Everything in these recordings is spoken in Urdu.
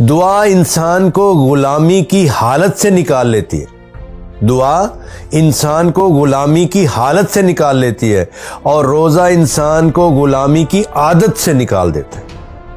دعا انسان کو غلامی کی حالت سے نکال لیتی ہے۔ دعا انسان کو غلامی کی حالت سے نکال لیتی ہے اور روزہ انسان کو غلامی کی عادت سے نکال دیتا ہے۔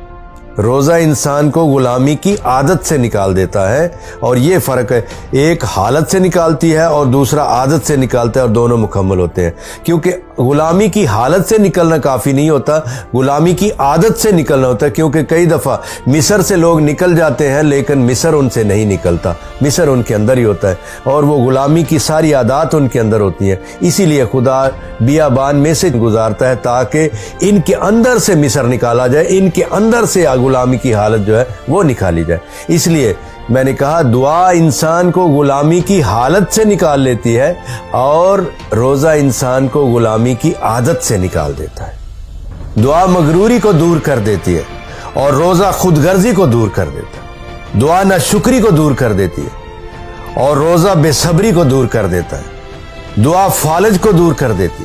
روزہ انسان کو غلامی کی عادت سے نکال دیتا ہے، اور یہ فرق ہے، ایک حالت سے نکالتی ہے اور دوسرا عادت سے نکالتا ہے، اور دونوں مکمل ہوتے ہیں۔ کیونکہ غلامی کی حالت سے نکلنا کافی نہیں ہوتا، غلامی کی عادت سے نکلنا ہوتا ہے، کیونکہ کئی دفعہ مصر سے لوگ نکل جاتے ہیں لیکن مصر ان سے نہیں نکلتا، مصر ان کے اندر ہی ہوتا ہے، اور وہ غلامی کی ساری عادات ان کے اندر ہوتی ہیں۔ اسی لیے خدا بیابان میں سے گزارتا ہے تاکہ ان کے اندر سے مصر نکالا جائے، ان کے اندر سے غلامی کی حالت جو ہے وہ نکالی جائے۔ اس لیے میں نے کہا دعا انسان کو غلامی کی حالت سے نکال لیتی ہے اور روزہ انسان کو غلامی کی عادت سے نکال دیتا ہے۔ دعا مغروری کو دور کر دیتی ہے اور روزہ خود غرضی کو دور کر دیتا ہے۔ دعا ناشکری کو دور کر دیتی ہے اور روزہ بے صبری کو دور کر دیتا ہے۔ دعا فالج کو دور کر دیتی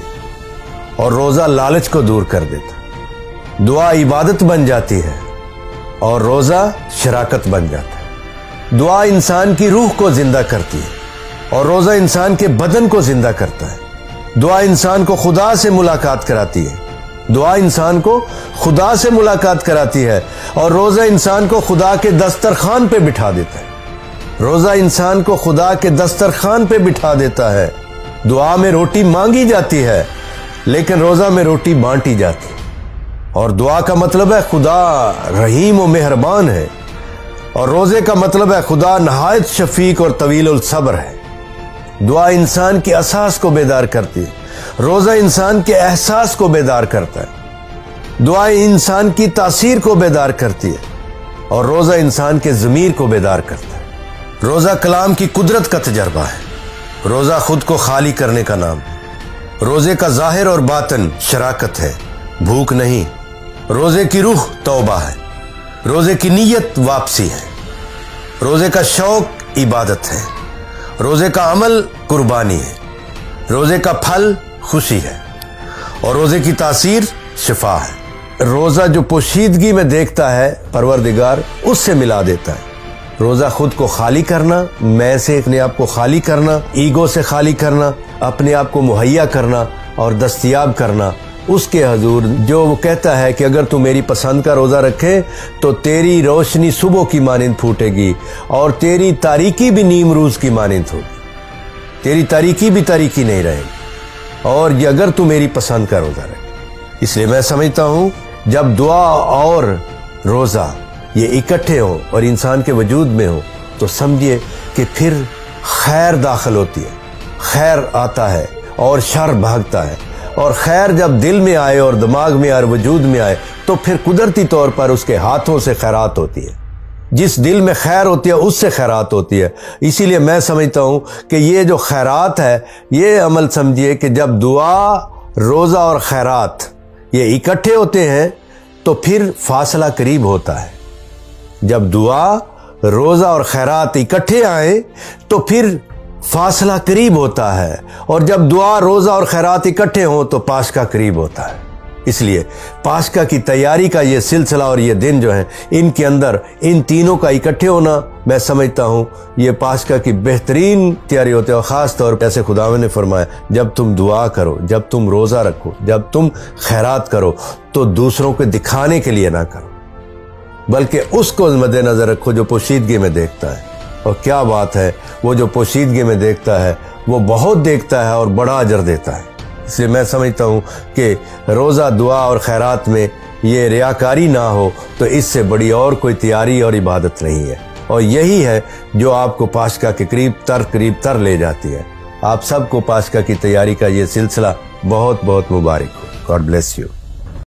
ہے اور روزہ لالچ کو دور کر دیتا ہے۔ دعا عبادت بن جاتی ہے اور روزہ شراکت بن جاتا ہے۔ دعا انسان کی روح کو زندہ کرتی ہے اور روزہ انسان کے بدن کو زندہ کرتا ہے۔ دعا انسان کو خدا سے ملاقات کراتی ہے۔ دعا انسان کو خدا سے ملاقات کراتی ہے اور روزہ انسان کو خدا کے دسترخوان پہ بٹھا دیتا ہے۔ روزہ انسان کو خدا کے دسترخوان پہ بٹھا دیتا ہے۔ دعا میں روٹی مانگی جاتی ہے لیکن روزہ میں روٹی بانٹی جاتی ہے، اور دعا کا مطلب ہے خدا رحیم و مہربان ہے، اور روزے کا مطلب ہے خدا نہایت شفیق اور طویل الصبر ہے۔ دعا انسان کے اساس کو بیدار کرتی ہے، روزہ انسان کے احساس کو بیدار کرتا ہے۔ دعا انسان کی تاثیر کو بیدار کرتی ہے اور روزہ انسان کے ضمیر کو بیدار کرتا ہے۔ روزہ کلام کی قدرت کا تجربہ ہے۔ روزہ خود کو خالی کرنے کا نام ہے۔ روزے کا ظاہر اور باطن شراکت ہے، بھوک نہیں۔ روزے کی روح توبہ ہے، روزے کی نیت واپسی ہے، روزے کا شوق عبادت ہے، روزے کا عمل قربانی ہے، روزے کا پھل خوشی ہے، اور روزے کی تاثیر شفا ہے۔ روزہ جو پوشیدگی میں دیکھتا ہے پروردگار اس سے ملا دیتا ہے۔ روزہ خود کو خالی کرنا، میں سے اپنے آپ کو خالی کرنا، ایگو سے خالی کرنا، اپنے آپ کو مہیا کرنا اور دستیاب کرنا اس کے حضور، جو وہ کہتا ہے کہ اگر تو میری پسند کا روزہ رکھے تو تیری روشنی صبح کی مانند پھوٹے گی اور تیری تاریکی بھی نیم روز کی مانند ہوگی، تیری تاریکی بھی تاریکی نہیں رہے گی، اور یہ اگر تو میری پسند کا روزہ رکھے۔ اس لیے میں سمجھتا ہوں جب دعا اور روزہ یہ اکٹھے ہوں اور انسان کے وجود میں ہوں تو سمجھیے کہ پھر خیر داخل ہوتی ہے، خیر آتا ہے اور شر بھاگتا ہے، اور خیر جب دل میں آئے اور دماغ میں اور وجود میں آئے تو پھر قدرتی طور پر اس کے ہاتھوں سے خیرات ہوتی ہے۔ جس دل میں خیر ہوتی ہے اس سے خیرات ہوتی ہے۔ اسی لیے میں سمجھتا ہوں کہ یہ جو خیرات ہے، یہ عمل سمجھیے کہ جب دعا، روزہ اور خیرات یہ اکٹھے ہوتے ہیں تو پھر فاصلہ قریب ہوتا ہے۔ جب دعا، روزہ اور خیرات اکٹھے آئیں تو پھر فاصلہ قریب ہوتا ہے، اور جب دعا، روزہ اور خیرات اکٹھے ہوں تو پاسکا قریب ہوتا ہے۔ اس لیے پاسکا کی تیاری کا یہ سلسلہ اور یہ دن جو ہے، ان کے اندر ان تینوں کا اکٹھے ہونا، میں سمجھتا ہوں یہ پاسکا کی بہترین تیاری ہوتی ہے۔ اور خاص طور پر ایسے خداوند نے فرمایا جب تم دعا کرو، جب تم روزہ رکھو، جب تم خیرات کرو تو دوسروں کو دکھانے کے لیے نہ کرو بلکہ اس کو مد نظر رکھو جو پوشیدگی میں دیکھتا ہے۔ اور کیا بات ہے، وہ جو پوشیدگی میں دیکھتا ہے وہ بہت دیکھتا ہے اور بڑا اجر دیتا ہے۔ اس لیے میں سمجھتا ہوں کہ روزہ، دعا اور خیرات میں یہ ریاکاری نہ ہو تو اس سے بڑی اور کوئی تیاری اور عبادت نہیں ہے، اور یہی ہے جو آپ کو پاسکا کے قریب تر لے جاتی ہے۔ آپ سب کو پاسکا کی تیاری کا یہ سلسلہ بہت بہت مبارک ہو۔ God bless you.